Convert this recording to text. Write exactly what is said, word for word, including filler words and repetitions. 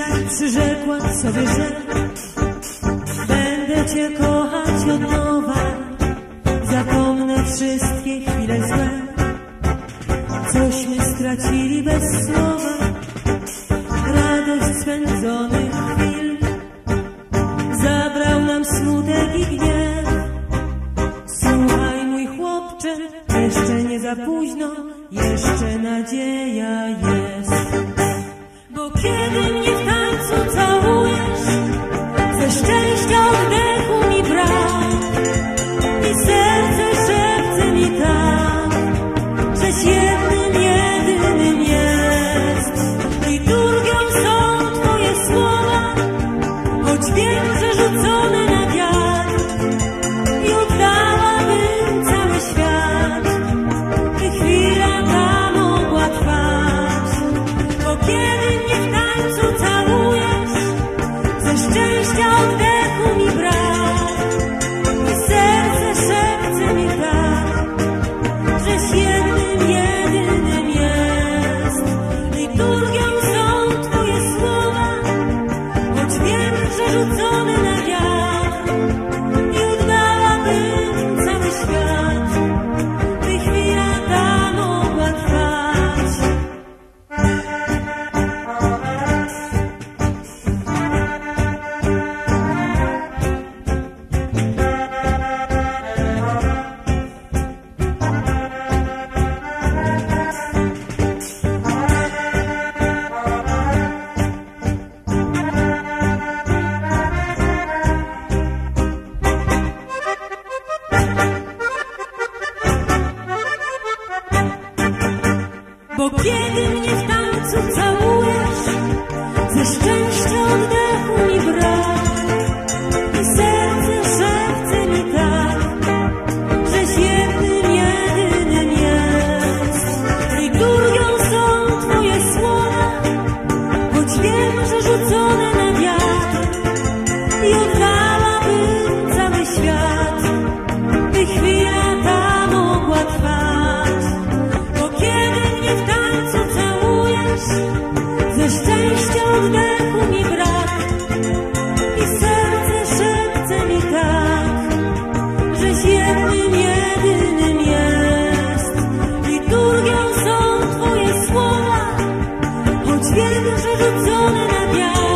Przyrzekłam sobie, że będę Cię kochać od nowa. Zapomnę wszystkie chwile złe, cośmy stracili bez słowa. Radość spędzonych chwil zabrał nam smutek i gniew. Słuchaj, mój chłopcze, jeszcze nie za późno, jeszcze nadzieja jest. Bo kiedy mnie w tańcu całujesz, ze szczęścia oddechu mi brak i serce szepce mi tak, żeś jednym, jedynym jest. Liturgią są Twoje słowa, choć wiem, że rzucone na wiatr, i oddałabym cały świat, by chwila ta mogła trwać. Bo kiedy mnie w tańcu całujesz, ze szczęścia oddechu mi brak i serce szepce mi tak, żeś jednym, jedynym jest. Liturgią są Twoje słowa, choć wiem, że rzucone na wiatr, i oddałabym cały świat, by chwila ta mogła trwać. Bo kiedy mnie w tańcu całujesz, ze szczęścia oddechu mi brak i serce szepce mi tak, żeś jednym, jedynym jest. Liturgią są Twoje słowa, choć wiem, że rzucone na wiatr, i oddałabym cały świat, by chwila ta mogła trwać. Bo kiedy mnie w tańcu całujesz, ze szczęścia oddechu mi brak i serce szepce mi tak, żeś jednym, jedynym jest. Liturgią są Twoje słowa, choć wiem, że rzucone na wiatr,